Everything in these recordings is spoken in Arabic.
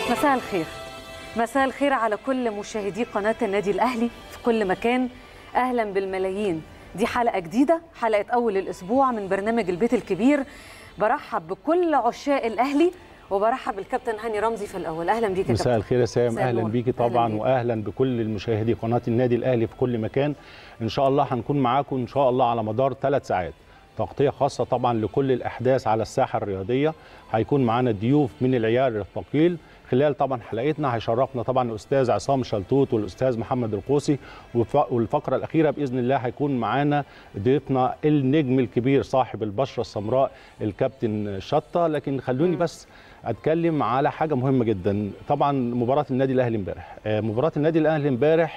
مساء الخير. مساء الخير على كل مشاهدي قناة النادي الأهلي في كل مكان. أهلا بالملايين. دي حلقة جديدة، حلقة أول الأسبوع من برنامج البيت الكبير. برحب بكل عشاق الأهلي وبرحب بالكابتن هاني رمزي في الأول. أهلا بيك يا مساء الخير يا سام. أهلا بيكي طبعا أهلاً وأهلا بكل المشاهدي قناة النادي الأهلي في كل مكان. إن شاء الله هنكون معاكم إن شاء الله على مدار 3 ساعات تغطية خاصة طبعا لكل الأحداث على الساحة الرياضية. هيكون معانا ضيوف من العيار الثقيل. خلال طبعا حلقتنا هيشرفنا طبعا الأستاذ عصام شلتوت والأستاذ محمد القوسي، والفقرة الأخيرة بإذن الله هيكون معانا ضيفنا النجم الكبير صاحب البشرة السمراء الكابتن شطة. لكن خلوني بس أتكلم على حاجة مهمة جدا. طبعا مباراة النادي الأهلي امبارح، مباراة النادي الأهلي امبارح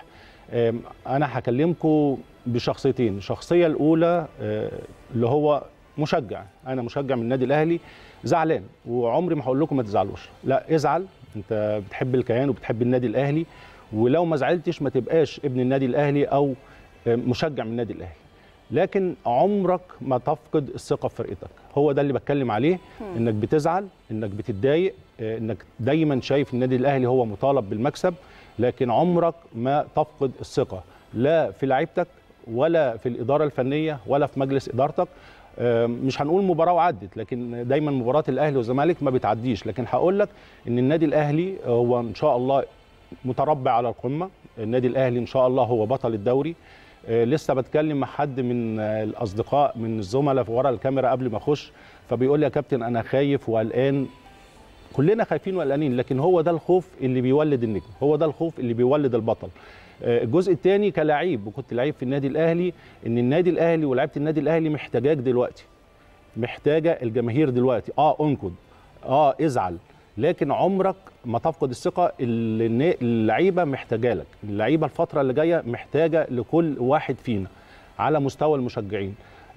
أنا هكلمكم بشخصيتين. الشخصية الأولى اللي هو مشجع، أنا مشجع من النادي الأهلي زعلان، وعمري ما هقول لكم ما تزعلوش، لا ازعل، أنت بتحب الكيان وبتحب النادي الأهلي، ولو ما زعلتش ما تبقاش ابن النادي الأهلي أو مشجع من النادي الأهلي. لكن عمرك ما تفقد الثقة في فرقتك، هو ده اللي بتكلم عليه. إنك بتزعل، إنك بتتضايق، إنك دايما شايف النادي الأهلي هو مطالب بالمكسب، لكن عمرك ما تفقد الثقة لا في لعيبتك ولا في الإدارة الفنية ولا في مجلس إدارتك. مش هنقول مباراة وعدت، لكن دايما مباراة الأهلي والزمالك ما بتعديش. لكن هقول لك إن النادي الأهلي هو إن شاء الله متربع على القمة. النادي الأهلي إن شاء الله هو بطل الدوري. لسه بتكلم مع حد من الأصدقاء من الزملاء في ورا الكاميرا قبل ما أخش، فبيقول لي يا كابتن أنا خايف وقلقان. كلنا خايفين وقلقانين، لكن هو ده الخوف اللي بيولد النجم، هو ده الخوف اللي بيولد البطل. الجزء الثاني كلاعب، وكنت لعيب في النادي الاهلي، ان النادي الاهلي ولاعيبه النادي الاهلي محتاجاك دلوقتي، محتاجه الجماهير دلوقتي. انقد، ازعل، لكن عمرك ما تفقد الثقه. اللعيبه محتاجه لك، اللعيبه الفتره اللي جايه محتاجه لكل واحد فينا على مستوى المشجعين.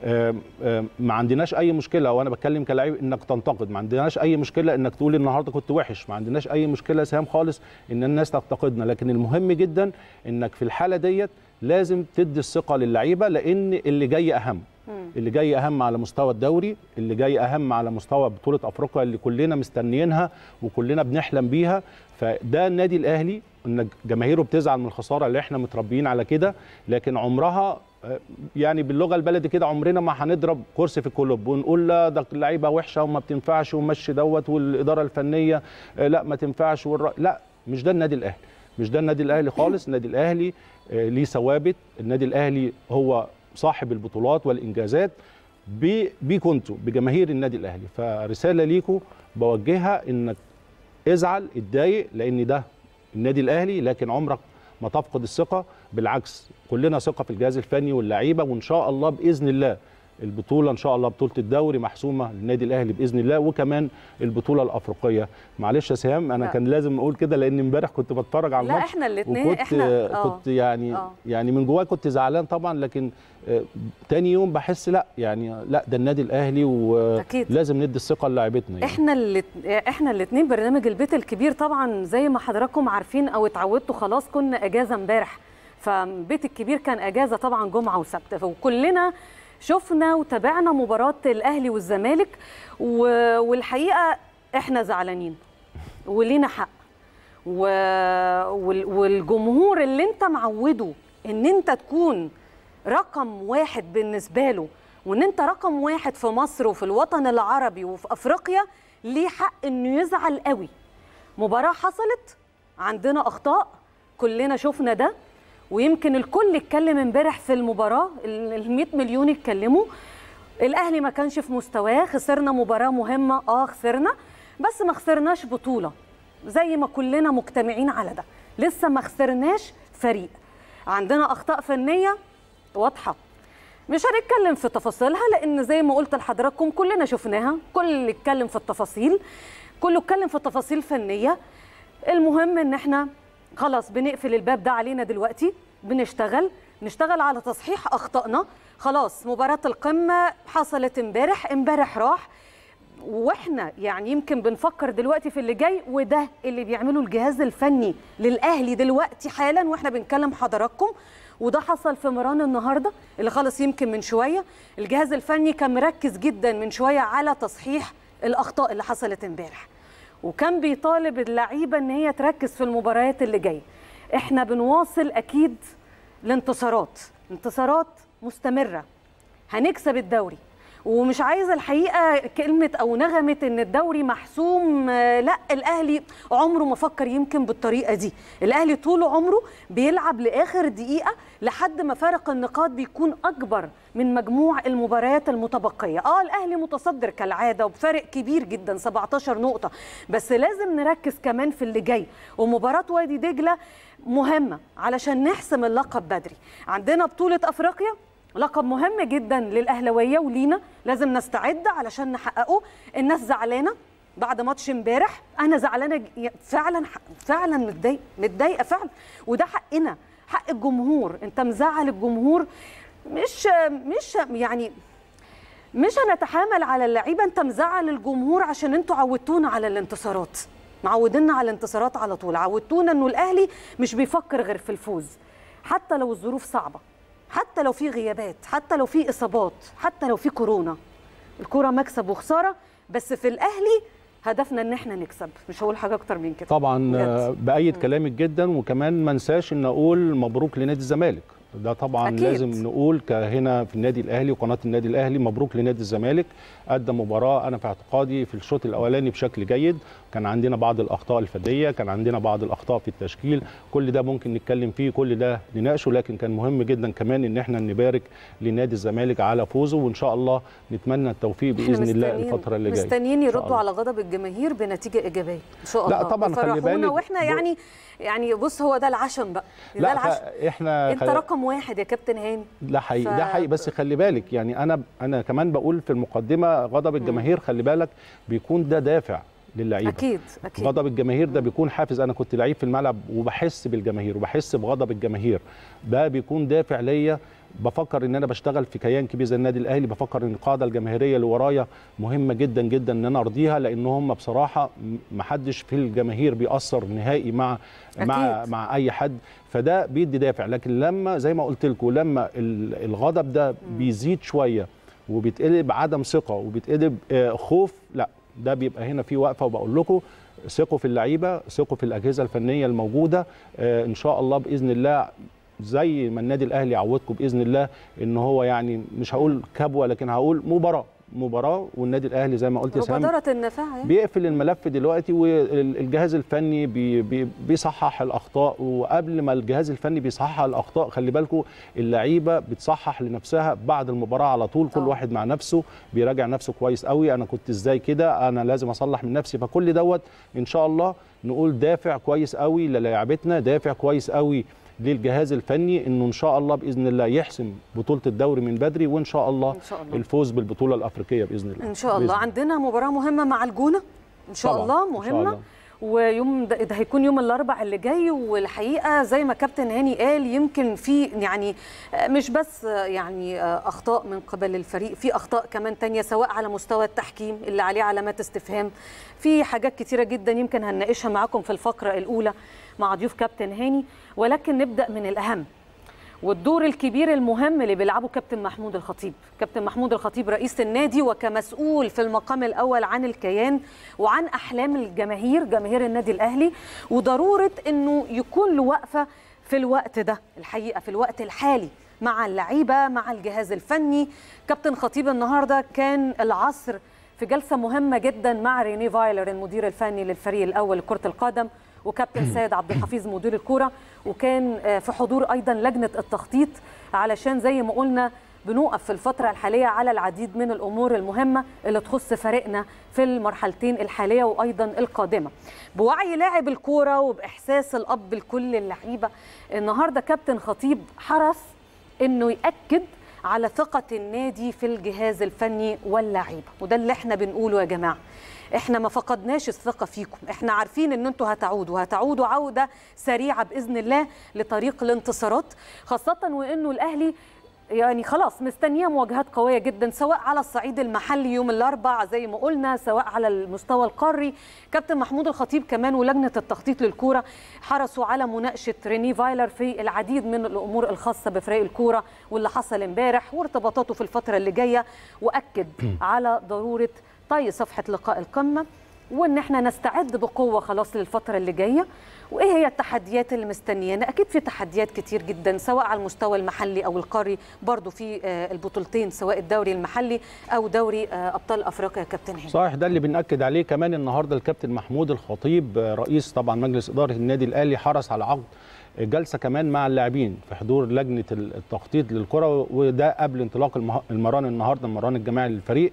ما عندناش اي مشكله، وانا بتكلم كلاعب، انك تنتقد، ما عندناش اي مشكله انك تقول النهارده كنت وحش، ما عندناش اي مشكله سهام خالص ان الناس تنتقدنا. لكن المهم جدا انك في الحاله ديت لازم تدي الثقه للعيبه، لان اللي جاي اهم، اللي جاي اهم على مستوى الدوري، اللي جاي اهم على مستوى بطوله افريقيا اللي كلنا مستنيينها وكلنا بنحلم بيها. فده النادي الاهلي، ان جماهيره بتزعل من الخساره اللي احنا متربيين على كده، لكن عمرها يعني باللغه البلدي كده عمرنا ما هنضرب كرسي في الكلوب ونقول لا ده اللعيبه وحشه وما بتنفعش ومشي دوت، والاداره الفنيه لا ما تنفعش، لا، مش ده النادي الاهلي، مش ده النادي الاهلي خالص. النادي الاهلي ليه ثوابت، النادي الاهلي هو صاحب البطولات والانجازات بيكم انتوا بجماهير النادي الاهلي. فرساله ليكم بوجهها، انك ازعل، اتضايق، لان ده النادي الاهلي، لكن عمرك ما تفقد الثقه. بالعكس، كلنا ثقه في الجهاز الفني واللعيبه، وان شاء الله باذن الله البطوله ان شاء الله بطوله الدوري محسومه للنادي الاهلي باذن الله، وكمان البطوله الافريقيه. معلش يا سهام، انا كان لازم اقول كده لان امبارح كنت بتفرج على الماتش. لا احنا الاثنين كنت يعني من جوايا كنت زعلان طبعا، لكن تاني يوم بحس لا ده النادي الاهلي ولازم ندي الثقه للاعيبتنا. يعني احنا الاثنين برنامج البيت الكبير طبعا زي ما حضراتكم عارفين او اتعودتوا خلاص، كنا اجازه امبارح، فبيت الكبير كان اجازه طبعا جمعه وسبت، وكلنا شفنا وتابعنا مباراه الاهلي والزمالك. والحقيقه احنا زعلانين ولينا حق، والجمهور اللي انت معوده ان انت تكون رقم واحد بالنسبه له، وان انت رقم واحد في مصر وفي الوطن العربي وفي افريقيا، ليه حق انه يزعل قوي. مباراه حصلت، عندنا اخطاء، كلنا شفنا ده، ويمكن الكل اتكلم امبارح في المباراه، ال100 مليون اتكلموا. الاهلي ما كانش في مستواه، خسرنا مباراه مهمه، خسرنا، بس ما خسرناش بطوله زي ما كلنا مجتمعين على ده. لسه ما خسرناش فريق، عندنا اخطاء فنيه واضحه، مش هنتكلم في تفاصيلها لان زي ما قلت لحضراتكم كلنا شفناها، كل اللي اتكلم في التفاصيل كله اتكلم في تفاصيل فنيه. المهم ان احنا خلاص بنقفل الباب ده علينا دلوقتي، نشتغل على تصحيح اخطائنا. خلاص مباراه القمه حصلت امبارح راح، واحنا يعني يمكن بنفكر دلوقتي في اللي جاي، وده اللي بيعمله الجهاز الفني للاهلي دلوقتي حالا واحنا بنكلم حضراتكم. وده حصل في مران النهارده اللي خلص يمكن من شويه. الجهاز الفني كان مركز جدا من شويه على تصحيح الاخطاء اللي حصلت امبارح، وكان بيطالب اللعيبه ان هي تركز في المباريات اللي جايه. احنا بنواصل اكيد الانتصارات، انتصارات مستمره، هنكسب الدوري. ومش عايزه الحقيقه كلمه او نغمه ان الدوري محسوم، لا، الاهلي عمره ما فكر يمكن بالطريقه دي. الاهلي طول عمره بيلعب لاخر دقيقه لحد ما فارق النقاط بيكون اكبر من مجموع المباريات المتبقيه. الاهلي متصدر كالعاده وبفارق كبير جدا 17 نقطه، بس لازم نركز كمان في اللي جاي. ومباراه وادي دجله مهمه علشان نحسم اللقب بدري. عندنا بطوله افريقيا، لقب مهم جدا للاهلاويه ولينا، لازم نستعد علشان نحققه. الناس زعلانه بعد ماتش امبارح، انا زعلانه فعلا متضايقه فعلا، وده حقنا، حق الجمهور. انت مزعل الجمهور، مش هنتحامل على اللعيبه، انت مزعل الجمهور عشان انتوا عودتونا على الانتصارات، معودنا على الانتصارات على طول، عودتونا انه الاهلي مش بيفكر غير في الفوز، حتى لو الظروف صعبه، حتى لو في غيابات، حتى لو في اصابات، حتى لو في كورونا. الكوره مكسب وخساره، بس في الاهلي هدفنا ان احنا نكسب. مش هقول حاجه اكتر من كده طبعا. بايد كلامك جدا، وكمان ما انساش ان اقول مبروك لنادي الزمالك. ده طبعا أكيد. لازم نقول هنا في النادي الاهلي وقناه النادي الاهلي مبروك لنادي الزمالك. قدم مباراه انا في اعتقادي في الشوط الاولاني بشكل جيد، كان عندنا بعض الاخطاء الفرديه، كان عندنا بعض الاخطاء في التشكيل، كل ده ممكن نتكلم فيه، كل ده نناقشه، لكن كان مهم جدا كمان ان احنا نبارك لنادي الزمالك على فوزه، وان شاء الله نتمنى التوفيق باذن الله الفتره اللي جايه. مستنيين يردوا على غضب الجماهير بنتيجه ايجابيه ان شاء الله. لا طبعا خلي بالك، واحنا يعني بص، هو ده العشم بقى، ده العشم. انت رقم واحد يا كابتن هاني. ده حقيقي، ده حقيقي، بس خلي بالك يعني انا كمان بقول في المقدمه غضب الجماهير، خلي بالك بيكون ده دافع للعيبه. اكيد. غضب الجماهير ده بيكون حافز. انا كنت لعيب في الملعب وبحس بالجماهير وبحس بغضب الجماهير، ده بيكون دافع ليا. بفكر ان انا بشتغل في كيان كبير زي النادي الاهلي، بفكر ان القاعده الجماهيريه اللي ورايا مهمه جدا جدا ان انا ارضيها، لان هم بصراحه ما حدش في الجماهير بيأثر نهائي مع اي حد، فده بيدي دافع. لكن لما زي ما قلت لكم، لما الغضب ده بيزيد شويه وبيتقلب عدم ثقه وبيتقلب خوف، لا ده بيبقى هنا في وقفه. وبقول لكم ثقوا في اللعيبه، ثقوا في الاجهزه الفنيه الموجوده، ان شاء الله باذن الله زي ما النادي الاهلي عودكم باذن الله ان هو يعني مش هقول كبوه، لكن هقول مباراه، والنادي الاهلي زي ما قلت يا سام مبادره النفاع يعني. بيقفل الملف دلوقتي، والجهاز الفني بيصحح الاخطاء. وقبل ما الجهاز الفني بيصحح الاخطاء، خلي بالكم اللعيبه بتصحح لنفسها بعد المباراه على طول، كل واحد مع نفسه بيراجع نفسه كويس قوي، انا كنت ازاي كده، انا لازم اصلح من نفسي. فكل دوت ان شاء الله نقول دافع كويس قوي للاعيبتنا، دافع كويس قوي للجهاز الفني، انه ان شاء الله باذن الله يحسم بطوله الدوري من بدري، وان شاء الله الفوز بالبطوله الافريقيه باذن الله. ان شاء الله. عندنا مباراه مهمه مع الجونه ان شاء الله، مهمه إن شاء الله. ويوم ده هيكون يوم الاربعاء اللي جاي. والحقيقه زي ما كابتن هاني قال، يمكن في يعني مش بس يعني اخطاء من قبل الفريق، في اخطاء كمان تانية سواء على مستوى التحكيم اللي عليه علامات استفهام، في حاجات كتيره جدا يمكن هنناقشها معاكم في الفقره الاولى مع ضيوف كابتن هاني. ولكن نبدا من الاهم والدور الكبير المهم اللي بيلعبه كابتن محمود الخطيب. كابتن محمود الخطيب رئيس النادي وكمسؤول في المقام الأول عن الكيان وعن أحلام الجماهير، جماهير النادي الأهلي، وضرورة أنه يكون له وقفة في الوقت ده الحقيقة، في الوقت الحالي مع اللعيبة، مع الجهاز الفني. كابتن خطيب النهاردة كان العصر في جلسة مهمة جدا مع ريني فايلر المدير الفني للفريق الأول لكرة القدم، وكابتن سيد عبد الحفيظ مدير الكرة، وكان في حضور أيضا لجنة التخطيط، علشان زي ما قلنا بنوقف في الفترة الحالية على العديد من الأمور المهمة اللي تخص فريقنا في المرحلتين الحالية وأيضا القادمة. بوعي لاعب الكرة وبإحساس الأب لكل اللعيبة، النهاردة كابتن خطيب حرص إنه يأكد على ثقة النادي في الجهاز الفني واللعيبة، وده اللي احنا بنقوله يا جماعة. احنا ما فقدناش الثقة فيكم، احنا عارفين ان انتوا هتعودوا عودة سريعة بإذن الله لطريق الانتصارات، خاصة وانه الأهلي يعني خلاص مستنيه مواجهات قويه جدا، سواء على الصعيد المحلي يوم الاربعاء زي ما قلنا، سواء على المستوى القاري. كابتن محمود الخطيب كمان ولجنه التخطيط للكوره حرصوا على مناقشه ريني فايلر في العديد من الامور الخاصه بفريق الكوره واللي حصل امبارح وارتباطاته في الفتره اللي جايه، واكد على ضروره طي صفحه لقاء القمه وان احنا نستعد بقوه خلاص للفتره اللي جايه. وايه هي التحديات اللي مستنيانا؟ اكيد في تحديات كتير جدا سواء على المستوى المحلي او القاري، برضو في البطولتين سواء الدوري المحلي او دوري ابطال افريقيا. يا كابتن هاني صحيح، ده اللي بنأكد عليه كمان النهارده. الكابتن محمود الخطيب رئيس طبعا مجلس اداره النادي الاهلي حرص على عقد جلسه كمان مع اللاعبين في حضور لجنه التخطيط للكره، وده قبل انطلاق المران النهارده، المران الجماعي للفريق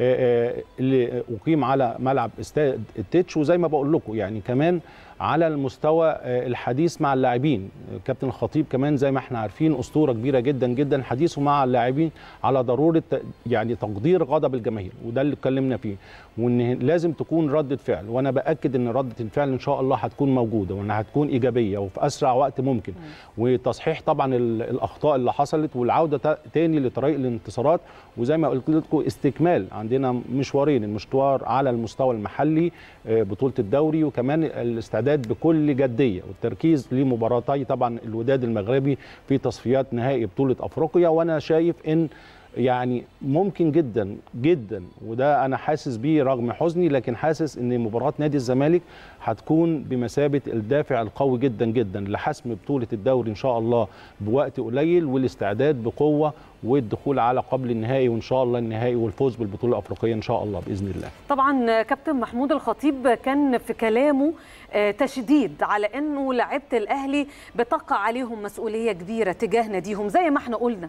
اللي اقيم على ملعب استاد التتش. وزي ما بقول لكم يعني كمان على المستوى الحديث مع اللاعبين، كابتن الخطيب كمان زي ما احنا عارفين اسطوره كبيره جدا جدا، حديثه مع اللاعبين على ضروره يعني تقدير غضب الجماهير، وده اللي اتكلمنا فيه، وان لازم تكون رده فعل. وانا باكد ان رده الفعل ان شاء الله هتكون موجوده وانها هتكون ايجابيه وفي اسرع وقت ممكن، وتصحيح طبعا الاخطاء اللي حصلت والعوده تاني لطريق الانتصارات. وزي ما قلت لكم استكمال عندنا مشوارين، المشوار على المستوى المحلي بطوله الدوري، وكمان الاستعداد بكل جديه والتركيز لمباراتي طبعا الوداد المغربي في تصفيات نهائي بطوله افريقيا. وانا شايف ان يعني ممكن جدا جدا، وده انا حاسس بيه رغم حزني، لكن حاسس ان مباراه نادي الزمالك هتكون بمثابه الدافع القوي جدا جدا لحسم بطوله الدوري ان شاء الله بوقت قليل، والاستعداد بقوه والدخول على قبل النهائي، وان شاء الله النهائي والفوز بالبطوله الافريقيه ان شاء الله باذن الله. طبعا كابتن محمود الخطيب كان في كلامه تشديد على انه لعيبه الاهلي بتقع عليهم مسؤوليه كبيره تجاه ناديهم زي ما احنا قلنا،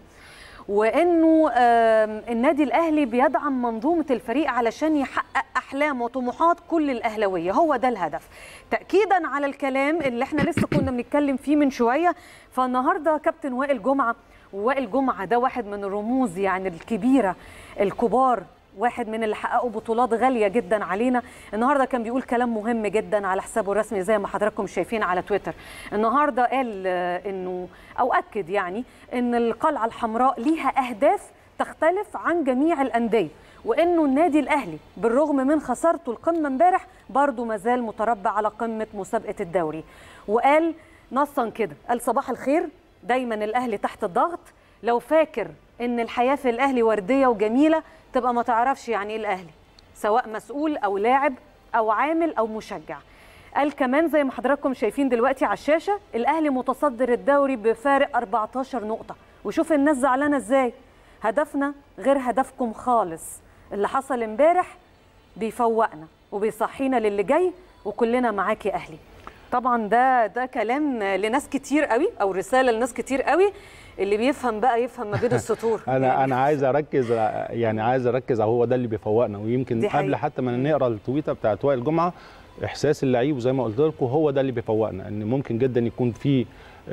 وانه النادي الاهلي بيدعم منظومه الفريق علشان يحقق احلام وطموحات كل الاهلاويه، هو ده الهدف. تاكيدا على الكلام اللي احنا لسه كنا بنتكلم فيه من شويه، فالنهارده كابتن وائل جمعه، ووائل جمعه ده واحد من الرموز يعني الكبيره الكبار، واحد من اللي حققوا بطولات غاليه جدا علينا. النهارده كان بيقول كلام مهم جدا على حسابه الرسمي زي ما حضراتكم شايفين على تويتر. النهارده قال انه او اكد يعني ان القلعه الحمراء ليها اهداف تختلف عن جميع الانديه، وانه النادي الاهلي بالرغم من خسارته القمه امبارح برضه ما زال متربع على قمه مسابقه الدوري. وقال نصا كده، قال صباح الخير، دايما الاهلي تحت الضغط، لو فاكر ان الحياه في الاهلي ورديه وجميله تبقى ما تعرفش يعني ايه الاهلي، سواء مسؤول او لاعب او عامل او مشجع. قال كمان زي ما حضراتكم شايفين دلوقتي على الشاشه، الاهلي متصدر الدوري بفارق 14 نقطه، وشوف الناس زعلانه ازاي. هدفنا غير هدفكم خالص، اللي حصل امبارح بيفوقنا وبيصحينا للي جاي، وكلنا معاك يا اهلي. طبعا ده كلام لناس كتير قوي، او رساله لناس كتير قوي، اللي بيفهم بقى يفهم ما بين السطور. انا عايز اركز، يعني عايز اركز، هو ده اللي بيفوقنا. ويمكن قبل حتى ما نقرا التويته بتاعت وائل جمعه، احساس اللعيب وزي ما قلت لكم هو ده اللي بيفوقنا، ان ممكن جدا يكون في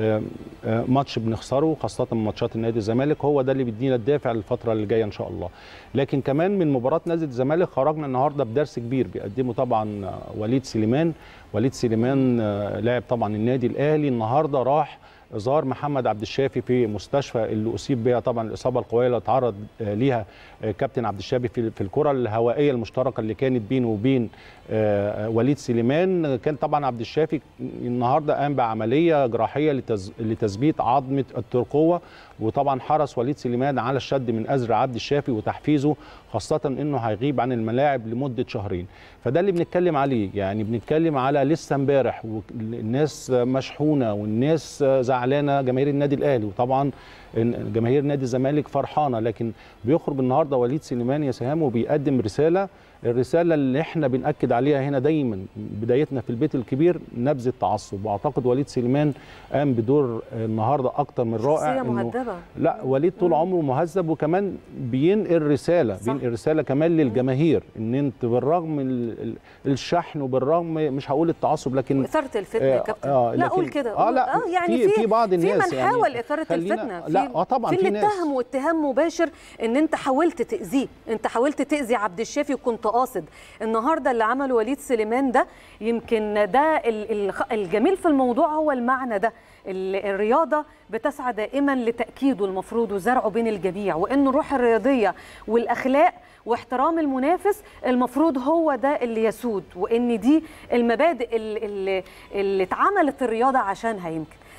ماتش بنخسره، خاصه ماتشات النادي الزمالك، هو ده اللي بيدينا الدافع للفتره اللي جايه ان شاء الله. لكن كمان من مباراه نادي الزمالك خرجنا النهارده بدرس كبير بيقدمه طبعا وليد سليمان لاعب طبعا النادي الاهلي. النهارده راح زار محمد عبد الشافي في مستشفى اللي اصيب بها طبعا الاصابه القويه اللي اتعرض ليها كابتن عبد الشافي في الكره الهوائيه المشتركه اللي كانت بينه وبين وليد سليمان. كان طبعا عبد الشافي النهارده قام بعمليه جراحيه لتثبيت عظمه الترقوه، وطبعا حرص وليد سليمان على الشد من ازر عبد الشافي وتحفيزه، خاصه انه هيغيب عن الملاعب لمده شهرين. فده اللي بنتكلم عليه، يعني بنتكلم على لسه امبارح والناس مشحونه والناس زعلانه، جماهير النادي الاهلي وطبعا جماهير نادي الزمالك فرحانه، لكن بيخرج النهارده وليد سليمان يا سهام وبيقدم الرساله اللي احنا بنأكد عليها هنا دايما، بدايتنا في البيت الكبير نبذ التعصب. واعتقد وليد سليمان قام بدور النهارده اكتر من رائع. شخصيه مهذبه. لا، وليد طول عمره مهذب، وكمان بينقل رساله كمان للجماهير، ان انت بالرغم من الشحن وبالرغم مش هقول التعصب لكن اثاره الفتنه يا كابتن. لا قول كده. لا يعني في بعض الناس في من حاول اثاره الفتنه، لا طبعا في اللي اتهموا اتهام مباشر ان انت حاولت تاذيه، انت حاولت تاذي عبد الشافي وكنت قاصد. النهارده اللي عمله وليد سليمان ده يمكن ده الجميل في الموضوع، هو المعنى ده. الرياضه بتسعى دائما لتاكيده المفروض وزرعه بين الجميع، وان الروح الرياضيه والاخلاق واحترام المنافس المفروض هو ده اللي يسود، وان دي المبادئ اللي اتعملت الرياضه عشانها. يمكن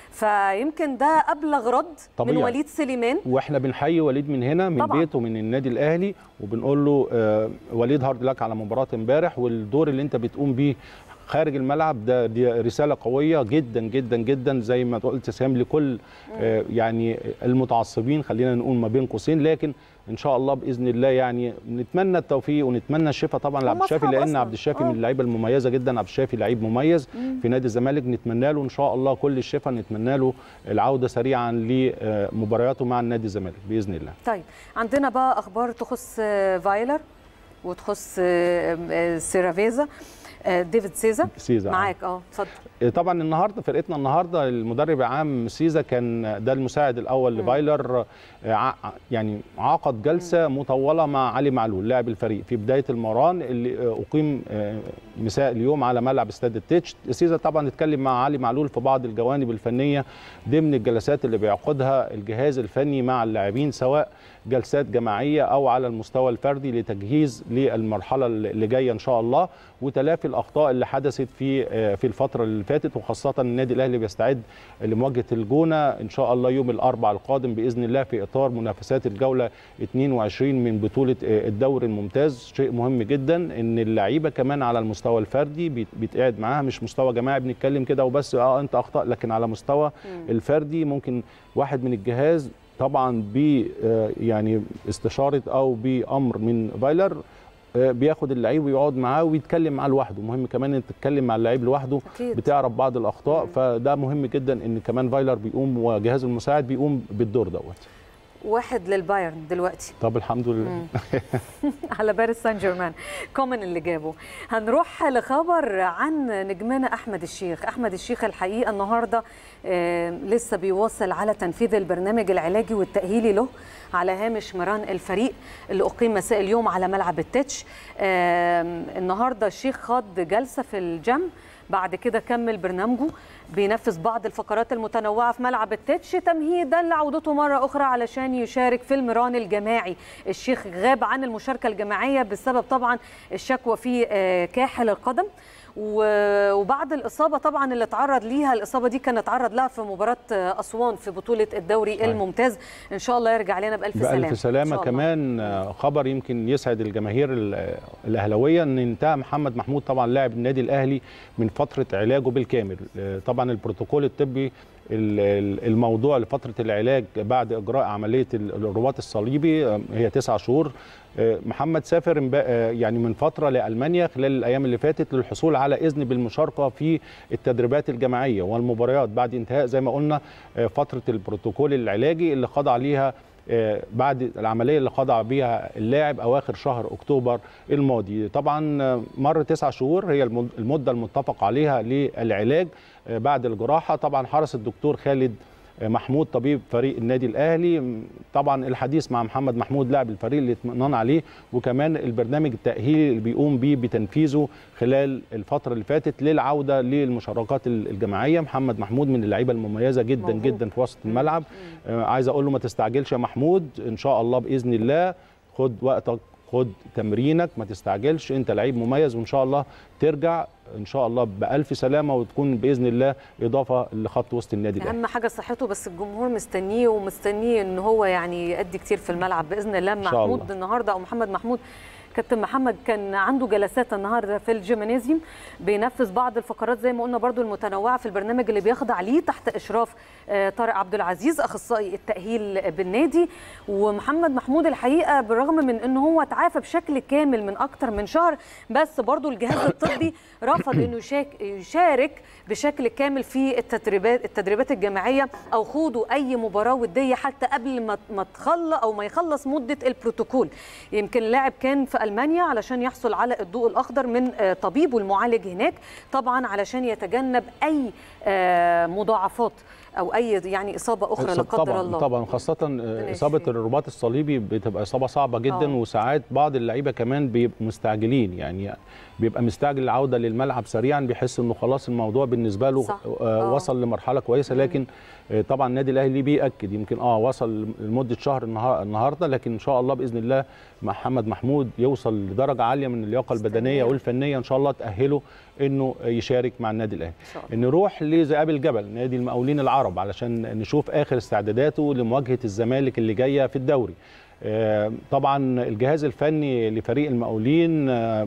فيمكن ده ابلغ رد طبيعي من وليد سليمان. واحنا بنحيي وليد من هنا، من طبعا بيته، من النادي الاهلي، وبنقول له وليد هارد لك على مباراه امبارح، والدور اللي انت بتقوم بيه خارج الملعب دي رساله قويه جدا جدا جدا، زي ما قلت سام، لكل يعني المتعصبين، خلينا نقول ما بين قوسين، لكن ان شاء الله باذن الله يعني نتمنى التوفيق ونتمنى الشفاء طبعا لعبد الشافي، لان عبد الشافي من اللعيبه المميزه جدا. عبد الشافي لعيب مميز في نادي الزمالك، نتمنى له ان شاء الله كل الشفاء، نتمنى له العوده سريعا لمبارياته مع النادي الزمالك باذن الله. طيب عندنا بقى اخبار تخص فايلر وتخص سيرافيزا، ديفيد سيزا معاك. اتفضل. طبعا النهارده فرقتنا النهارده المدرب العام سيزا كان ده المساعد الاول لفايلر، يعني عقد جلسه مطوله مع علي معلول لاعب الفريق في بدايه المران اللي اقيم مساء اليوم على ملعب استاد التتش. سيزا طبعا اتكلم مع علي معلول في بعض الجوانب الفنيه ضمن الجلسات اللي بيعقدها الجهاز الفني مع اللاعبين، سواء جلسات جماعيه او على المستوى الفردي، لتجهيز للمرحله اللي جايه ان شاء الله، وتلافي الاخطاء اللي حدثت في الفتره اللي فاتت، وخاصه النادي الاهلي بيستعد لمواجهه الجونه ان شاء الله يوم الاربعاء القادم باذن الله في اطار منافسات الجوله 22 من بطوله الدوري الممتاز. شيء مهم جدا ان اللعيبه كمان على المستوى الفردي بيتقعد معاها، مش مستوى جماعي بنتكلم كده وبس انت اخطأ، لكن على مستوى الفردي ممكن واحد من الجهاز طبعا يعني استشاره او بامر من فايلر بياخد اللعيب ويقعد معاه ويتكلم معاه لوحده. مهم كمان ان تتكلم مع اللعيب لوحده، بتعرف بعض الاخطاء، فده مهم جدا ان كمان فايلر بيقوم وجهازه المساعد بيقوم بالدور دوت. واحد للبايرن دلوقتي. طب الحمد لله. على باريس سان جيرمان كومان اللي جابه. هنروح لخبر عن نجمنا احمد الشيخ. احمد الشيخ الحقيقه النهارده لسه بيواصل على تنفيذ البرنامج العلاجي والتاهيلي له على هامش مران الفريق اللي اقيم مساء اليوم على ملعب التتش. النهارده الشيخ خاض جلسه في الجيم، بعد كده كمل برنامجه بينفذ بعض الفقرات المتنوعة في ملعب التتش تمهيدا لعودته مرة أخرى علشان يشارك في المران الجماعي. الشيخ غاب عن المشاركة الجماعية بسبب طبعا الشكوى في كاحل القدم، وبعد الإصابة طبعا اللي اتعرض ليها. الإصابة دي كان اتعرض لها في مباراة أسوان في بطولة الدوري الممتاز. إن شاء الله يرجع لنا بألف سلامة. بألف سلامة. كمان خبر يمكن يسعد الجماهير الأهلاوية، أن انتهى محمد محمود طبعا لاعب النادي الأهلي من فترة علاجه بالكامل. طبعا البروتوكول الطبي الموضوع لفترة العلاج بعد إجراء عملية الرباط الصليبي هي 9 شهور. محمد سافر يعني من فترة لألمانيا خلال الأيام اللي فاتت للحصول على إذن بالمشاركة في التدريبات الجماعية والمباريات بعد انتهاء زي ما قلنا فترة البروتوكول العلاجي اللي خضع ليها بعد العملية اللي خضع بيها اللاعب أواخر شهر أكتوبر الماضي. طبعا مر 9 شهور هي المدة المتفق عليها للعلاج بعد الجراحة. طبعا حرص الدكتور خالد محمود طبيب فريق النادي الأهلي طبعا الحديث مع محمد محمود لاعب الفريق الاطمئنان عليه، وكمان البرنامج التأهيلي اللي بيقوم بيه بتنفيذه خلال الفترة اللي فاتت للعودة للمشاركات الجماعية. محمد محمود من اللعيبة المميزة جدا جدا في وسط الملعب. عايز أقول له ما تستعجلش يا محمود، إن شاء الله بإذن الله خد وقتك، خد تمرينك، ما تستعجلش، انت لعيب مميز وان شاء الله ترجع ان شاء الله بألف سلامه وتكون باذن الله اضافه لخط وسط النادي الاهلي. اهم حاجه صحته، بس الجمهور مستنيه ومستنيه ان هو يعني يأدي كتير في الملعب باذن الله. محمود النهارده او محمد محمود كابتن محمد كان عنده جلسات النهارده في الجيمنازيوم بينفذ بعض الفقرات زي ما قلنا برضو المتنوعه في البرنامج اللي بيخضع ليه تحت اشراف طارق عبد العزيز اخصائي التاهيل بالنادي. ومحمد محمود الحقيقه بالرغم من ان هو تعافى بشكل كامل من اكتر من شهر، بس برضو الجهاز الطبي رفض انه يشارك بشكل كامل في التدريبات الجماعيه او خوضوا اي مباراه وديه حتى قبل ما تخلص او ما يخلص مده البروتوكول. يمكن اللاعب كان في ألمانيا علشان يحصل على الضوء الأخضر من طبيبه المعالج هناك، طبعا علشان يتجنب أي مضاعفات أو أي يعني إصابة أخرى لا قدر الله. طبعا خاصة إصابة الرباط الصليبي بتبقى إصابة صعبة جدا. وساعات بعض اللعيبة كمان بيبقوا مستعجلين، يعني بيبقى مستعجل العودة للملعب سريعا، بيحس إنه خلاص الموضوع بالنسبة له وصل لمرحلة كويسة. لكن طبعا النادي الأهلي بيأكد يمكن وصل لمدة شهر النهاردة، لكن إن شاء الله بإذن الله محمد محمود يوصل لدرجه عاليه من اللياقه البدنيه والفنيه ان شاء الله تاهله انه يشارك مع النادي الاهلي. نروح لذئاب الجبل نادي المقاولين العرب علشان نشوف اخر استعداداته لمواجهه الزمالك اللي جايه في الدوري. طبعا الجهاز الفني لفريق المقاولين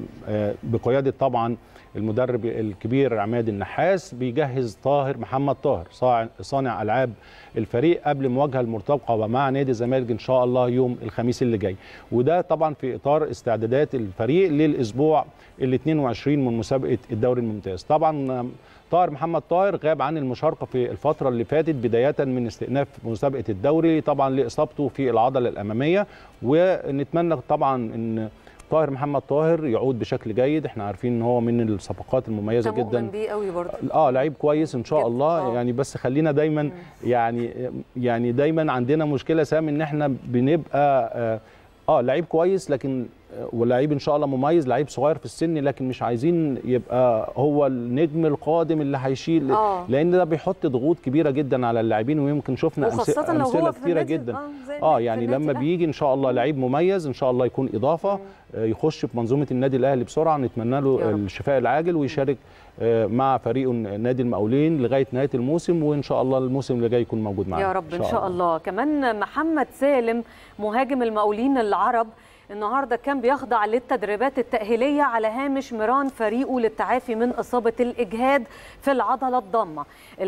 بقياده طبعا المدرب الكبير عماد النحاس بيجهز محمد طاهر صانع العاب الفريق قبل المواجهه المرتقبه مع نادي الزمالك ان شاء الله يوم الخميس اللي جاي، وده طبعا في اطار استعدادات الفريق للاسبوع ال 22 من مسابقه الدوري الممتاز. طبعا محمد طاهر غاب عن المشاركه في الفتره اللي فاتت بدايه من استئناف مسابقه الدوري طبعا لاصابته في العضله الاماميه، ونتمنى طبعا ان محمد طاهر يعود بشكل جيد. احنا عارفين ان هو من الصفقات المميزه جدا. مؤمن بيه قوي برضه. لعيب كويس ان شاء الله. يعني بس خلينا دايما يعني دايما عندنا مشكله سام ان احنا بنبقى لعيب كويس لكن ولعيب ان شاء الله مميز، لعيب صغير في السن، لكن مش عايزين يبقى هو النجم القادم اللي هيشيل لان ده بيحط ضغوط كبيره جدا على اللاعبين، ويمكن شفنا امثله كتيره جدا. يعني لما بيجي ان شاء الله لعيب مميز ان شاء الله يكون اضافه يخش في منظومه النادي الاهلي بسرعه، نتمنى له الشفاء العاجل ويشارك مع فريقه نادي المقاولين لغايه نهايه الموسم، وان شاء الله الموسم اللي جاي يكون موجود معانا يا رب ان شاء الله. كمان محمد سالم مهاجم المقاولين العرب النهارده كان بيخضع للتدريبات التأهيلية على هامش مران فريقه للتعافي من إصابة الإجهاد في العضلة الضامة.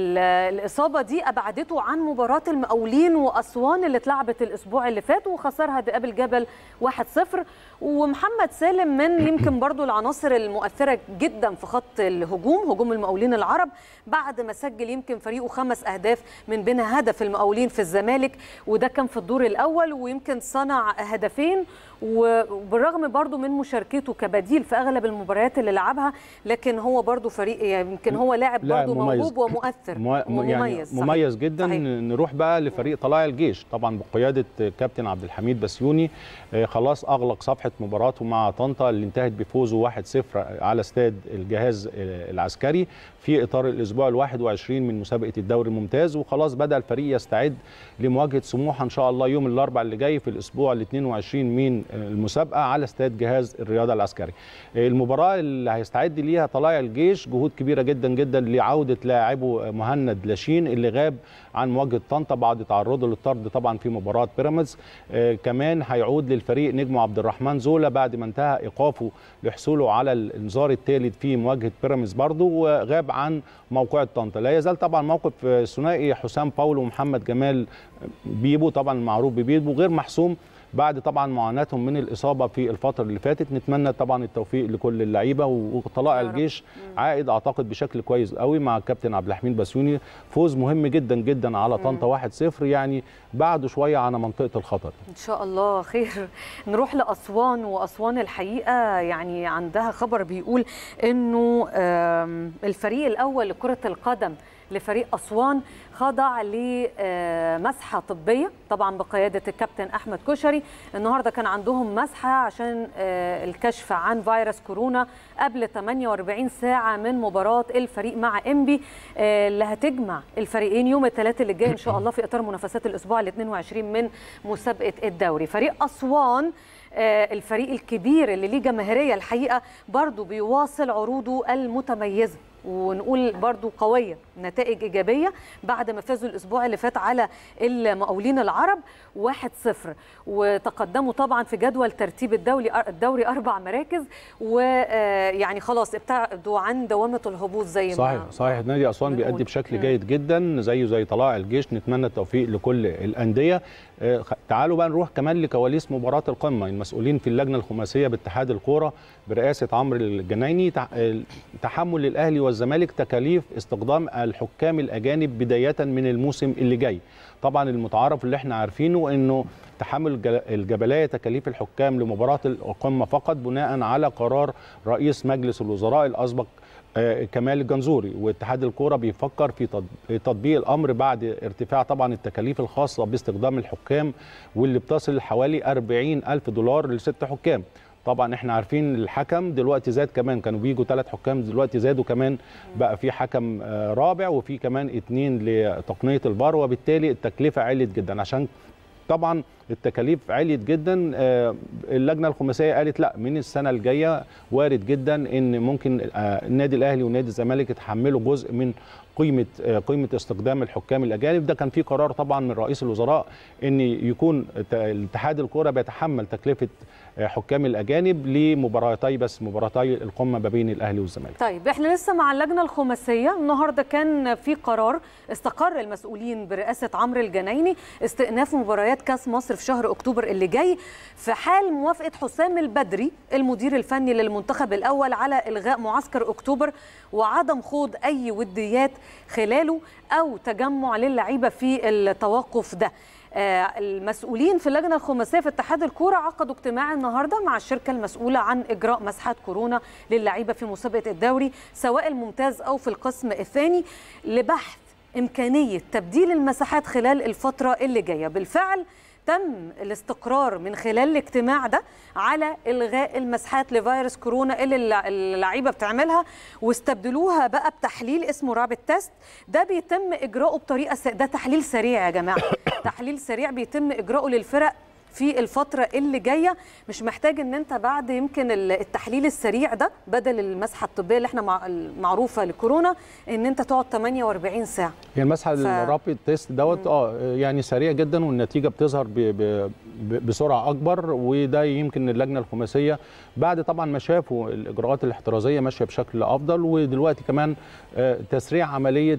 الإصابة دي أبعدته عن مباراة المقاولين وأسوان اللي اتلعبت الأسبوع اللي فات وخسرها ذئاب الجبل 1-0. ومحمد سالم من يمكن برضو العناصر المؤثرة جدا في خط هجوم المقاولين العرب بعد ما سجل يمكن فريقه 5 أهداف من بينها هدف المقاولين في الزمالك، وده كان في الدور الأول، ويمكن صنع هدفين. وبالرغم برضو من مشاركته كبديل في اغلب المباريات اللي لعبها، لكن هو برضو فريق يمكن هو لاعب برضو موهوب ومؤثر ومميز. يعني مميز جدا. صحيح. نروح بقى لفريق طلائع الجيش طبعا بقياده كابتن عبد الحميد بسيوني. خلاص اغلق صفحه مباراته مع طنطا اللي انتهت بفوزه 1-0 على استاد الجهاز العسكري في اطار الاسبوع ال21 من مسابقه الدوري الممتاز، وخلاص بدا الفريق يستعد لمواجهه سموحه ان شاء الله يوم الاربعاء اللي جاي في الاسبوع ال22 من المسابقه على استاد جهاز الرياضه العسكري. المباراه اللي هيستعد ليها طلائع الجيش جهود كبيره جدا جدا لعوده لاعبه مهند لاشين اللي غاب عن مواجهه طنطا بعد تعرضه للطرد طبعا في مباراه بيراميدز. كمان هيعود للفريق نجمه عبد الرحمن زولا بعد ما انتهى ايقافه لحصوله على الانذار الثالث في مواجهه بيراميدز برضه، وغاب عن موقعة طنطا. لا يزال طبعا موقف ثنائي حسام باولو ومحمد جمال بيبو طبعا المعروف ببيبو غير محسوم بعد طبعا معاناتهم من الاصابه في الفتره اللي فاتت. نتمنى طبعا التوفيق لكل اللعيبه، وطلائع الجيش عائد اعتقد بشكل كويس قوي مع الكابتن عبد الحميد بسيوني. فوز مهم جدا جدا على طنطا 1-0 يعني بعده شويه عن منطقه الخطر. ان شاء الله خير. نروح لاسوان، واسوان الحقيقه يعني عندها خبر بيقول انه الفريق الاول لكره القدم لفريق أسوان خضع لمسحة طبية طبعا بقيادة الكابتن أحمد كشري. النهاردة كان عندهم مسحة عشان الكشف عن فيروس كورونا قبل 48 ساعة من مباراة الفريق مع إنبي اللي هتجمع الفريقين يوم الثلاثاء اللي جاي إن شاء الله في إطار منافسات الأسبوع ال22 من مسابقة الدوري. فريق أسوان الفريق الكبير اللي ليه جماهيرية الحقيقة برضو بيواصل عروضه المتميزة ونقول برضو قوية، نتائج إيجابية بعد ما فازوا الأسبوع اللي فات على المقاولين العرب 1-0، وتقدموا طبعا في جدول ترتيب الدوري 4 مراكز، ويعني خلاص ابتعدوا عن دوامة الهبوط زي ما صحيح. نادي أسوان بيأدي بشكل جيد جدا زي طلائع الجيش. نتمنى التوفيق لكل الأندية. تعالوا بقى نروح كمان لكواليس مباراة القمة. المسؤولين في اللجنة الخماسية باتحاد الكورة برئاسة عمرو الجنايني تحمل الأهلي والزمالك تكاليف استخدام الحكام الأجانب بداية من الموسم اللي جاي. طبعا المتعارف اللي احنا عارفينه انه تحمل الجبلية تكاليف الحكام لمباراة القمة فقط بناء على قرار رئيس مجلس الوزراء الأسبق كمال الجنزوري، واتحاد الكورة بيفكر في تطبيق الأمر بعد ارتفاع طبعا التكاليف الخاصة باستخدام الحكام واللي بتصل حوالي 40,000 دولار ل6 حكام. طبعا احنا عارفين الحكم دلوقتي زاد كمان، كانوا بيجوا 3 حكام دلوقتي زادوا كمان بقى في حكم رابع وفي كمان 2 لتقنية الفار، وبالتالي التكلفة علت جدا. عشان طبعا التكاليف عليت جدا. اللجنه الخماسيه قالت لا، من السنه الجايه وارد جدا ان ممكن النادي الاهلي ونادي الزمالك يتحملوا جزء من قيمه استخدام الحكام الاجانب. ده كان في قرار طبعا من رئيس الوزراء ان يكون اتحاد الكره بيتحمل تكلفه حكام الاجانب لمباراتي بس، مباراتي القمه ما بين الاهلي والزمالك. طيب احنا لسه مع اللجنه الخماسيه. النهارده كان في قرار استقر المسؤولين برئاسه عمرو الجنايني استئناف مباريات كاس مصر في شهر اكتوبر اللي جاي، في حال موافقه حسام البدري المدير الفني للمنتخب الاول على الغاء معسكر اكتوبر وعدم خوض اي وديات خلاله او تجمع للعيبه في التوقف ده. المسؤولين في اللجنه الخماسيه في اتحاد الكوره عقدوا اجتماع النهارده مع الشركه المسؤوله عن اجراء مسحات كورونا للعيبه في مسابقه الدوري سواء الممتاز او في القسم الثاني لبحث امكانيه تبديل المساحات خلال الفتره اللي جايه. بالفعل تم الاستقرار من خلال الاجتماع ده على الغاء المسحات لفيروس كورونا اللي اللعيبه بتعملها واستبدلوها بقى بتحليل اسمه رابيد تيست. ده بيتم اجراؤه بطريقه ده تحليل سريع يا جماعه، تحليل سريع بيتم اجراؤه للفرق في الفترة اللي جاية. مش محتاج ان انت بعد يمكن التحليل السريع ده بدل المسحة الطبية اللي احنا معروفة لكورونا ان انت تقعد 48 ساعة. هي المسحة الرابيد تيست دوت يعني سريع جدا والنتيجة بتظهر بسرعة اكبر. وده يمكن اللجنة الخماسية بعد طبعا ما شافوا الاجراءات الاحترازية ماشية بشكل افضل، ودلوقتي كمان تسريع عملية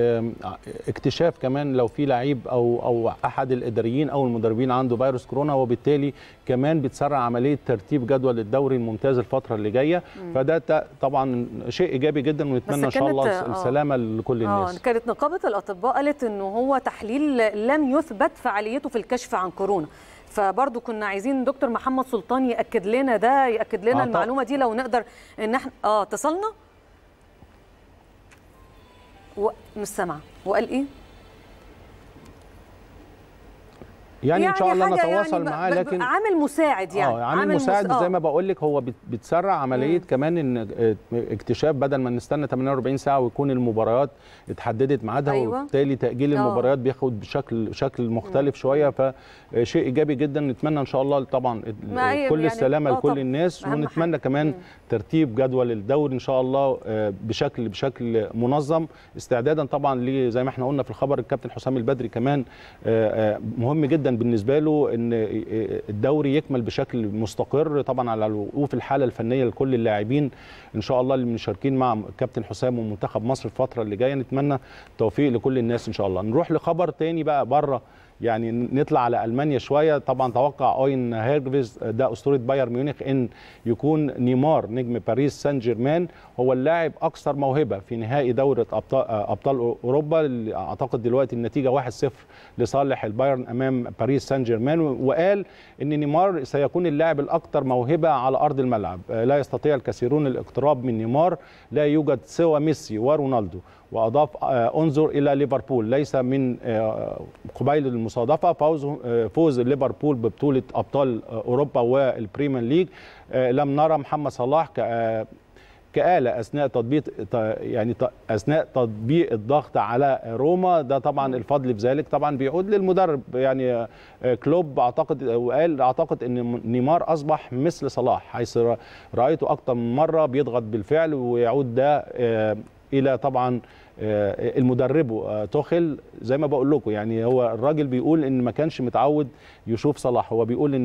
اكتشاف كمان لو في لعيب او احد الاداريين او المدربين عنده فيروس كورونا، وبالتالي كمان بتسرع عمليه ترتيب جدول الدوري الممتاز الفتره اللي جايه. فده طبعا شيء ايجابي جدا، ونتمنى ان شاء الله السلامه لكل الناس. كانت نقابه الاطباء قالت انه هو تحليل لم يثبت فعاليته في الكشف عن كورونا، فبرضه كنا عايزين دكتور محمد سلطان ياكد لنا ده، ياكد لنا المعلومه دي لو نقدر ان احنا اتصلنا مش سامعه وقال ايه يعني ان شاء الله نتواصل معاه، لكن عامل مساعد يعني عامل مساعد زي ما بقول لك. هو بتسرع عمليه كمان ان اكتشاف، بدل ما نستنى 48 ساعه ويكون المباريات اتحددت ميعادها، وبالتالي تاجيل المباريات بياخد بشكل مختلف شويه. فشيء ايجابي جدا. نتمنى ان شاء الله طبعا كل السلامه لكل الناس، ونتمنى كمان ترتيب جدول الدوري ان شاء الله بشكل منظم، استعدادا طبعا زي ما احنا قلنا في الخبر الكابتن حسام البدري كمان مهم جدا بالنسبه له ان الدوري يكمل بشكل مستقر، طبعا على الوقوف الحاله الفنيه لكل اللاعبين ان شاء الله اللي مشاركين مع كابتن حسام ومنتخب مصر الفتره اللي جايه. نتمنى التوفيق لكل الناس ان شاء الله. نروح لخبر تاني بقى بره، يعني نطلع على المانيا شويه. طبعا توقع اوين هيرجفيز ده اسطوره بايرن ميونخ ان يكون نيمار نجم باريس سان جيرمان هو اللاعب اكثر موهبه في نهائي دوره ابطال اوروبا. اللي اعتقد دلوقتي النتيجه 1-0 لصالح البايرن امام باريس سان جيرمان. وقال ان نيمار سيكون اللاعب الاكثر موهبه على ارض الملعب، لا يستطيع الكثيرون الاقتراب من نيمار، لا يوجد سوى ميسي ورونالدو. واضاف انظر الى ليفربول، ليس من قبيل المصادفه فوز ليفربول ببطوله ابطال اوروبا والبريمير ليج. لم نرى محمد صلاح كآلة أثناء تطبيق الضغط على روما. ده طبعا الفضل في ذلك طبعا بيعود للمدرب يعني كلوب اعتقد، وقال اعتقد ان نيمار اصبح مثل صلاح، حيث رايته اكثر من مره بيضغط بالفعل. ويعود ده الى طبعا المدرب توخيل. زي ما بقول لكم يعني هو الراجل بيقول ان ما كانش متعود يشوف صلاح. هو بيقول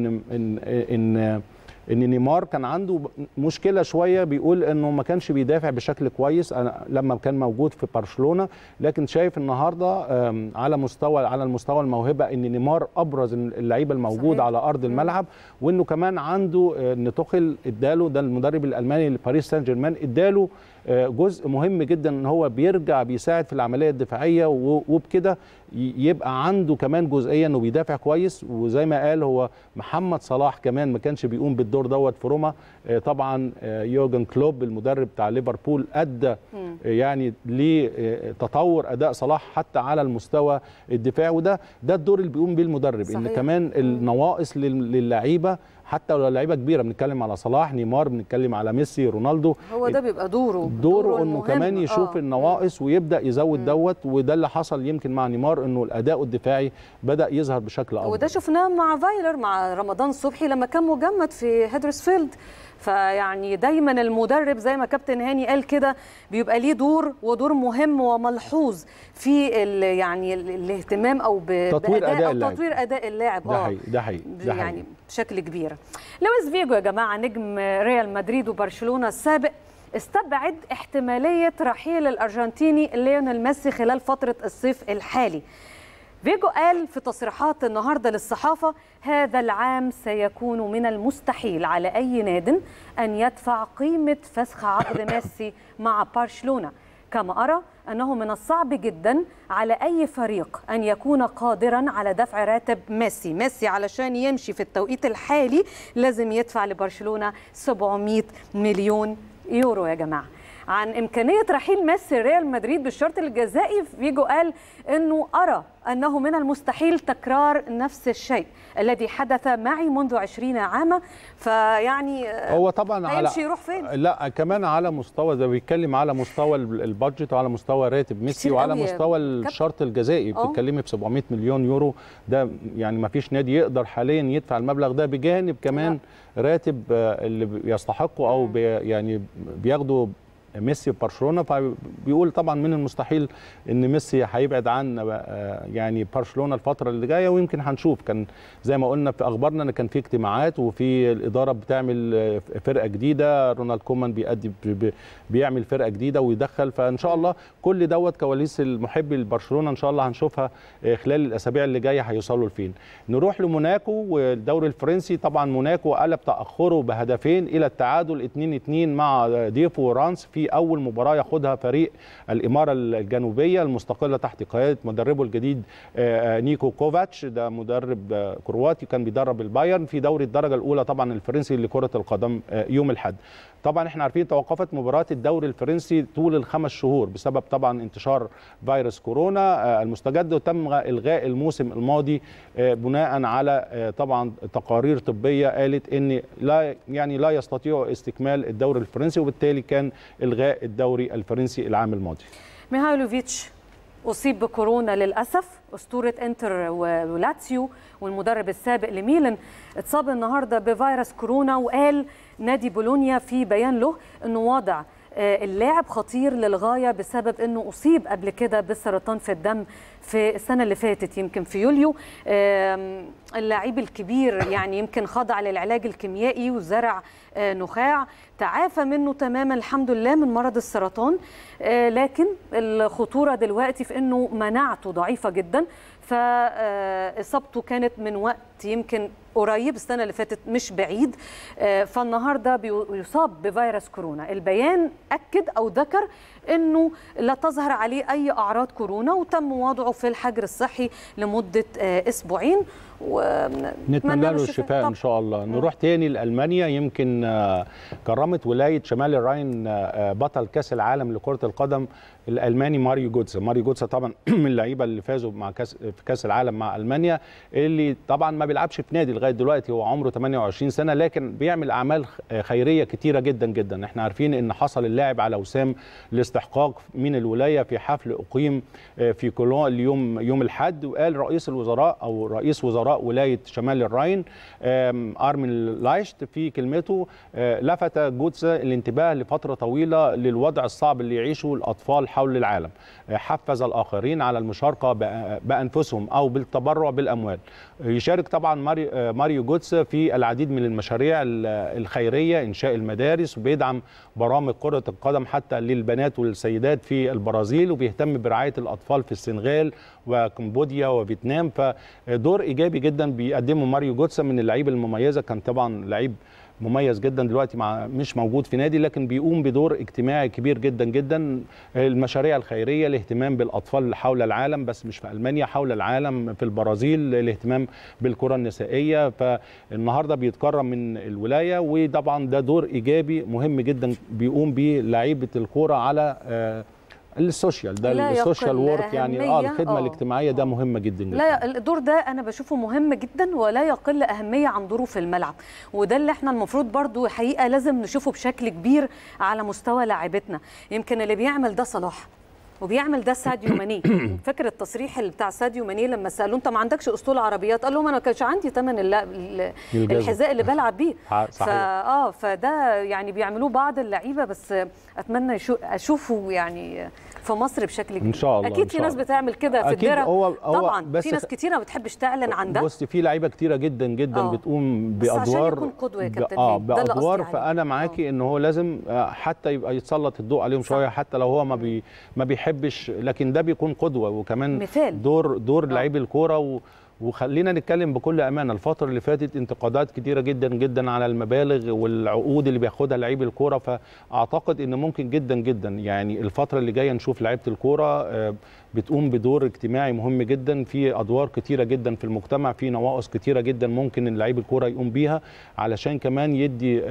ان نيمار كان عنده مشكله شويه، بيقول انه ما كانش بيدافع بشكل كويس لما كان موجود في برشلونه، لكن شايف النهارده على المستوى الموهبه ان نيمار ابرز اللعيبه الموجوده على ارض الملعب. وانه كمان عنده ان توخيل اداله، ده المدرب الالماني لباريس سان جيرمان، اداله جزء مهم جدا ان هو بيرجع بيساعد في العمليه الدفاعيه، وبكده يبقى عنده كمان جزئيه انه بيدافع كويس. وزي ما قال هو محمد صلاح كمان ما كانش بيقوم بالدور دوت في روما. طبعا يورجن كلوب المدرب بتاع ليفربول ادى يعني لتطور اداء صلاح حتى على المستوى الدفاعي، وده الدور اللي بيقوم بيه المدرب. صحيح. ان كمان النواقص للعيبه حتى لو لعيبه كبيره، بنتكلم على صلاح، نيمار، بنتكلم على ميسي، رونالدو. هو ده بيبقى دوره انه كمان يشوف النواقص ويبدا يزود دوت. وده اللي حصل يمكن مع نيمار، انه الاداء الدفاعي بدا يظهر بشكل افضل. وده شفناه مع فايلر، مع رمضان صبحي لما كان مجمد في هيدرسفيلد. فيعني دايما المدرب زي ما كابتن هاني قال كده بيبقى ليه دور، ودور مهم وملحوظ في يعني الاهتمام او تطوير اداء اللاعب. ده حقيقي يعني بشكل كبير. لويس فيجو يا جماعه نجم ريال مدريد وبرشلونه السابق استبعد احتماليه رحيل الارجنتيني ليونيل ميسي خلال فتره الصيف الحالي. فيجو قال في تصريحات النهارده للصحافه: هذا العام سيكون من المستحيل على اي ناد ان يدفع قيمه فسخ عقد ميسي مع برشلونه، كما ارى انه من الصعب جدا على اي فريق ان يكون قادرا على دفع راتب ميسي علشان يمشي في التوقيت الحالي لازم يدفع لبرشلونه 700 مليون يورو يا جماعه. عن إمكانية رحيل ميسي ريال مدريد بالشرط الجزائي، فيجو قال إنه أرى أنه من المستحيل تكرار نفس الشيء الذي حدث معي منذ 20 عاما. فيعني هو طبعا على يروح فين؟ لا كمان على مستوى، ده بيتكلم على مستوى البادجت وعلى مستوى راتب ميسي وعلى مستوى الشرط الجزائي. بتتكلمي ب 700 مليون يورو، ده يعني ما فيش نادي يقدر حاليا يدفع المبلغ ده، بجانب كمان راتب اللي يستحقه او يعني بياخده ميسي وبرشلونه. فبيقول طبعا من المستحيل ان ميسي هيبعد عن يعني برشلونه الفتره اللي جايه، ويمكن هنشوف. كان زي ما قلنا في اخبارنا ان كان في اجتماعات وفي الاداره بتعمل فرقه جديده، رونالد كومان بيعمل فرقه جديده ويدخل. فان شاء الله كل دوت كواليس المحب لبرشلونه ان شاء الله هنشوفها خلال الاسابيع اللي جايه هيوصلوا لفين. نروح لموناكو والدوري الفرنسي. طبعا موناكو قلب تاخره بهدفين الى التعادل 2-2 مع ديفو ورانس في اول مباراه ياخدها فريق الاماره الجنوبيه المستقله تحت قياده مدربه الجديد نيكو كوفاتش. ده مدرب كرواتي كان بيدرب البايرن في دوري الدرجه الاولى طبعا الفرنسي لكره القدم يوم الاحد. طبعا احنا عارفين توقفت مباريات الدوري الفرنسي طول ال5 شهور بسبب طبعا انتشار فيروس كورونا المستجد، وتم الغاء الموسم الماضي بناء على طبعا تقارير طبيه قالت ان لا يستطيع استكمال الدوري الفرنسي، وبالتالي كان الغاء الدوري الفرنسي العام الماضي. ميهايلوفيتش أصيب بكورونا للأسف، أسطورة إنتر ولاتسيو والمدرب السابق لميلان اتصاب النهارده بفيروس كورونا. وقال نادي بولونيا في بيان له أنه وضع اللاعب خطير للغاية بسبب أنه أصيب قبل كده بالسرطان في الدم في السنة اللي فاتت يمكن في يوليو. اللاعب الكبير يعني يمكن خضع للعلاج الكيميائي وزرع نخاع، تعافى منه تماما الحمد لله من مرض السرطان، لكن الخطورة دلوقتي في أنه مناعته ضعيفة جدا، فإصابته كانت من وقت يمكن قريب السنة اللي فاتت مش بعيد، فالنهاردة بيصاب بفيروس كورونا. البيان أكد أو ذكر أنه لا تظهر عليه أي أعراض كورونا، وتم وضعه في الحجر الصحي لمدة أسبوعين، ونتمنى له الشفاء ان شاء الله. نروح تاني لألمانيا. يمكن كرمت ولايه شمال الراين بطل كاس العالم لكره القدم الالماني ماريو جوتسا. ماريو جوتسا طبعا من اللعيبه اللي فازوا مع في كاس العالم مع المانيا، اللي طبعا ما بيلعبش في نادي لغايه دلوقتي، هو عمره 28 سنه، لكن بيعمل اعمال خيريه كتيره جدا جدا. احنا عارفين ان حصل اللاعب على وسام الاستحقاق من الولايه في حفل اقيم في كولون يوم الاحد، وقال رئيس الوزراء او رئيس وزراء ولايه شمال الراين ارمين لايشت في كلمته لفت جوتسا الانتباه لفتره طويله للوضع الصعب اللي يعيشه الاطفال حول العالم، حفز الآخرين على المشاركة بأنفسهم أو بالتبرع بالأموال. يشارك طبعا ماريو جوتسا في العديد من المشاريع الخيرية، إنشاء المدارس، وبيدعم برامج كرة القدم حتى للبنات والسيدات في البرازيل، وبيهتم برعاية الأطفال في السنغال وكمبوديا وفيتنام. فدور إيجابي جدا بيقدمه ماريو جوتسا من اللعيبة المميزة. كان طبعا لعيب مميز جدا دلوقتي مش موجود في نادي، لكن بيقوم بدور اجتماعي كبير جدا جدا. المشاريع الخيريه، الاهتمام بالاطفال حول العالم، بس مش في المانيا، حول العالم، في البرازيل، الاهتمام بالكره النسائيه. فالنهارده بيتكرم من الولايه، وطبعا ده دور ايجابي مهم جدا بيقوم به لعيبه الكوره على السوشيال ده السوشيال وورك يعني الخدمه الاجتماعيه ده مهمه جدا جدا. لا الدور ده انا بشوفه مهم جدا ولا يقل اهميه عن دوره في الملعب، وده اللي احنا المفروض برضو حقيقه لازم نشوفه بشكل كبير على مستوى لاعبتنا. يمكن اللي بيعمل ده صلاح وبيعمل ده ساديو ماني. فاكر التصريح اللي بتاع ساديو ماني لما سالوه انت ما عندكش اسطول عربيات؟ قال لهم انا ما كانش عندي ثمن الحذاء اللي بلعب بيه. فده يعني بيعملوه بعض اللعيبه، بس اتمنى اشوفه يعني في مصر بشكل كبير ان شاء الله. اكيد في ناس بتعمل كده في الدرة طبعا، في ناس كتيره ما بتحبش تعلن عن ده. بص في لعيبه كتيره جدا جدا بتقوم بادوار، بس عشان يكون قدوه يا كابتن بادوار. فانا معاكي ان هو لازم حتى يبقى يتسلط الضوء عليهم شويه، حتى لو هو ما بيحبش، لكن ده بيكون قدوه وكمان مثال. دور لعيب الكوره. وخلينا نتكلم بكل امانه، الفتره اللي فاتت انتقادات كتيره جدا جدا على المبالغ والعقود اللي بياخدها لعيب الكوره، فاعتقد ان ممكن جدا جدا يعني الفتره اللي جايه نشوف لعيبه الكوره بتقوم بدور اجتماعي مهم جدا في ادوار كتيره جدا في المجتمع، في نواقص كتيره جدا ممكن لعيب الكوره يقوم بيها علشان كمان يدي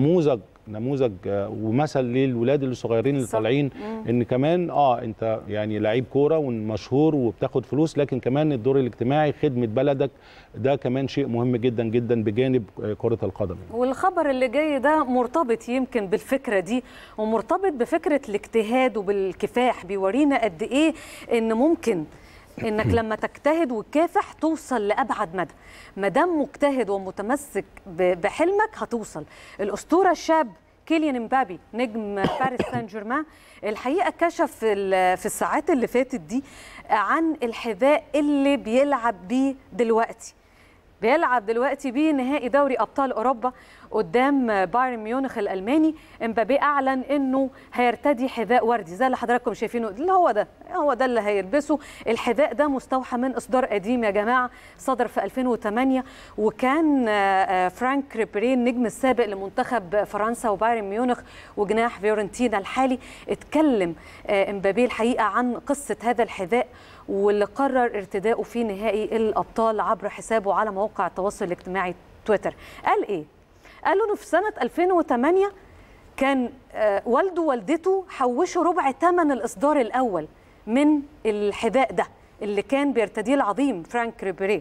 نموذج ومثل للولاد الصغيرين اللي طالعين ان كمان انت يعني لعيب كوره ومشهور وبتاخد فلوس، لكن كمان الدور الاجتماعي خدمه بلدك ده كمان شيء مهم جدا جدا بجانب كره القدم. والخبر اللي جاي ده مرتبط يمكن بالفكره دي، ومرتبط بفكره الاجتهاد وبالكفاح. بيورينا قد ايه ان ممكن انك لما تجتهد وتكافح توصل لابعد مدى. ما دام مجتهد ومتمسك بحلمك هتوصل. الاسطوره الشاب كيليان امبابي نجم باريس سان جيرمان الحقيقه كشف في الساعات اللي فاتت دي عن الحذاء اللي بيلعب بيه دلوقتي. بيلعب دلوقتي بيه نهائي دوري ابطال اوروبا قدام بايرن ميونخ الالماني. امبابي اعلن انه هيرتدي حذاء وردي زي اللي حضراتكم شايفينه، اللي هو ده اللي هيلبسه. الحذاء ده مستوحى من اصدار قديم يا جماعه، صدر في 2008، وكان فرانك ريبيري النجم السابق لمنتخب فرنسا وبايرن ميونخ وجناح فيورنتينا الحالي اتكلم امبابي الحقيقه عن قصه هذا الحذاء واللي قرر ارتداؤه في نهائي الابطال عبر حسابه على مواقع التواصل الاجتماعي تويتر. قال ايه؟ قال انه في سنه 2008 كان والده ووالدته حوشوا ربع ثمن الاصدار الاول من الحذاء ده اللي كان بيرتديه العظيم فرانك ريبيري،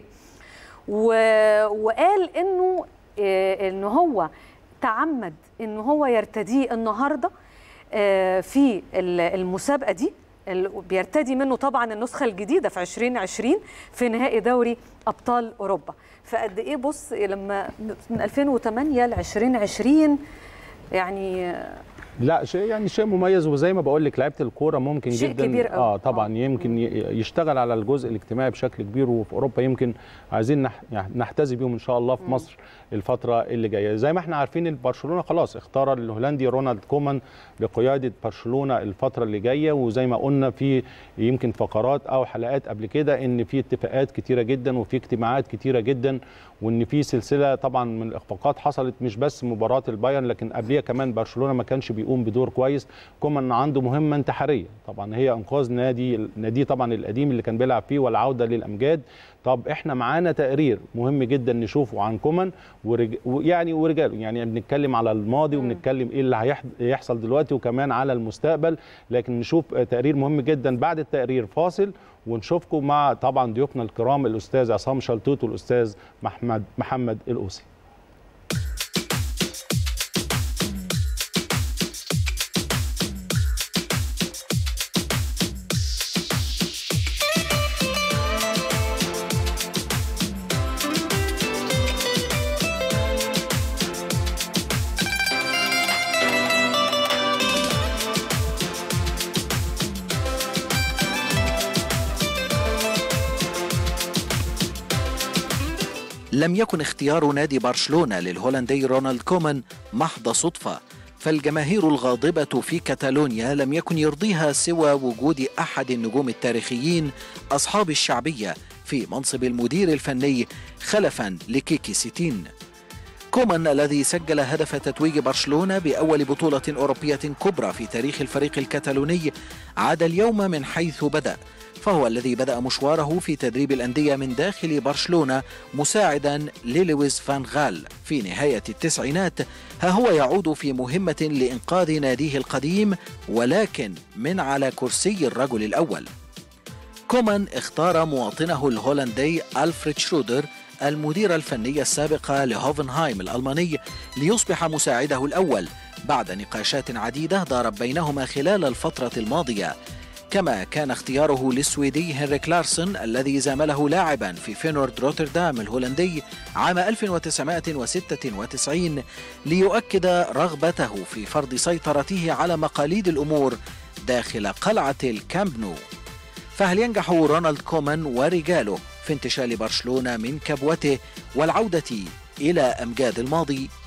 وقال انه هو تعمد انه هو يرتديه النهارده في المسابقه دي. بيرتدي منه طبعا النسخه الجديده في 2020 في نهائي دوري ابطال اوروبا. فقد ايه بص لما من 2008 ل 2020 يعني لا شيء مميز. وزي ما بقول لك لعيبه الكوره ممكن شيء جدا كبير قوي. طبعا يمكن يشتغل على الجزء الاجتماعي بشكل كبير، وفي اوروبا يمكن عايزين نحتذي بيهم ان شاء الله في مصر الفتره اللي جايه. زي ما احنا عارفين برشلونه خلاص اختار الهولندي رونالد كومان لقياده برشلونه الفتره اللي جايه، وزي ما قلنا في يمكن فقرات او حلقات قبل كده ان في اتفاقات كتيره جدا وفي اجتماعات كتيره جدا، وان في سلسله طبعا من الاخفاقات حصلت، مش بس مباراه البايرن لكن قبليها كمان برشلونه ما كانش بيقوم بدور كويس. كومان عنده مهمه انتحاريه طبعا هي انقاذ نادي طبعا القديم اللي كان بيلعب فيه والعوده للامجاد. طب احنا معانا تقرير مهم جدا نشوفه عن كومان ورجاله، يعني بنتكلم على الماضي وبنتكلم ايه اللي هيحصل دلوقتي وكمان على المستقبل، لكن نشوف تقرير مهم جدا. بعد التقرير فاصل ونشوفكم مع طبعا ضيوفنا الكرام الاستاذ عصام شلتوت والاستاذ محمد القوسي. لم يكن اختيار نادي برشلونة للهولندي رونالد كومان محض صدفة، فالجماهير الغاضبة في كاتالونيا لم يكن يرضيها سوى وجود أحد النجوم التاريخيين أصحاب الشعبية في منصب المدير الفني خلفا لكيكي سيتين. كومان الذي سجل هدف تتويج برشلونة بأول بطولة أوروبية كبرى في تاريخ الفريق الكتالوني عاد اليوم من حيث بدأ، فهو الذي بدأ مشواره في تدريب الأندية من داخل برشلونة مساعدا للويس فان غال في نهاية التسعينات. ها هو يعود في مهمة لإنقاذ ناديه القديم ولكن من على كرسي الرجل الأول. كومان اختار مواطنه الهولندي ألفريد شرودر المدير الفني السابق لهوفنهايم الألماني ليصبح مساعده الأول بعد نقاشات عديدة دارت بينهما خلال الفترة الماضية. كما كان اختياره للسويدي هنريك لارسن الذي زامله لاعبا في فينورد روتردام الهولندي عام 1996 ليؤكد رغبته في فرض سيطرته على مقاليد الأمور داخل قلعة الكامب نو. فهل ينجح رونالد كومان ورجاله في انتشال برشلونة من كبوته والعودة إلى أمجاد الماضي؟